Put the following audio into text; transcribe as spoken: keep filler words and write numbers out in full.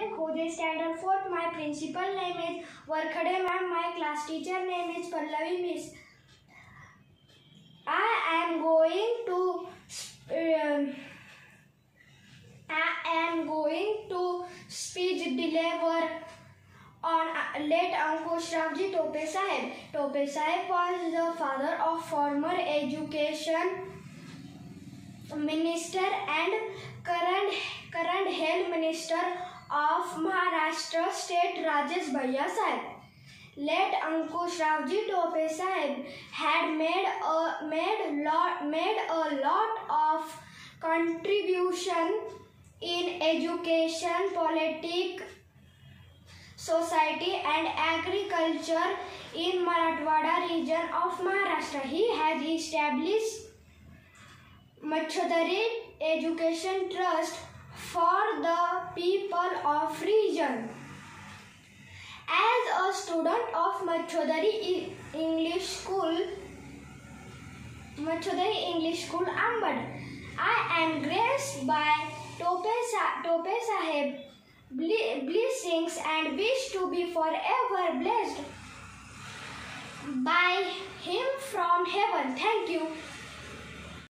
student Khode Standard fourth. My principal name is Warkhade ma'am. My class teacher name is Pallavi miss. I am going to uh, I am going to speech deliver on late Ankush Ravji Tope Sahib. Tope Sahib was the father of former education minister and current current health minister of Maharashtra state Rajesh Bhaiya Sahib. Late Ankush Ravji Tope Sahib had made a made lot made a lot of contribution in education, politics, society and agriculture in Marathwada region of Maharashtra. He has established Machhodari Education Trust for the people of region. As a student of Machhodari English School, Machhodari English School, Ambad, I am graced by Tope, Sa Tope Sahib blessings and wish to be forever blessed by him from heaven. Thank you.